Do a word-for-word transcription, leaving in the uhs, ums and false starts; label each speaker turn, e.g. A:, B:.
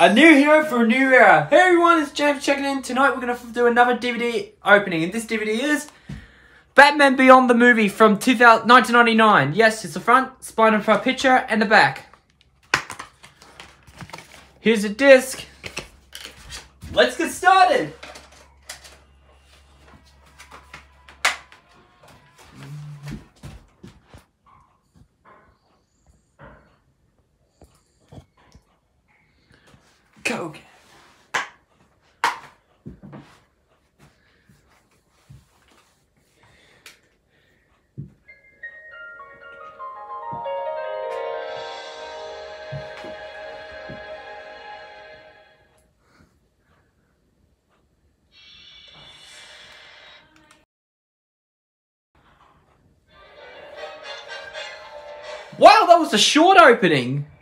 A: A new hero for a new era. Hey everyone, it's James checking in. Tonight we're going to do another D V D opening. And this D V D is Batman Beyond the movie from nineteen ninety-nine. Yes, it's the front, spine for a picture, and the back. Here's the disc. Let's get started. Go. Wow, that was a short opening.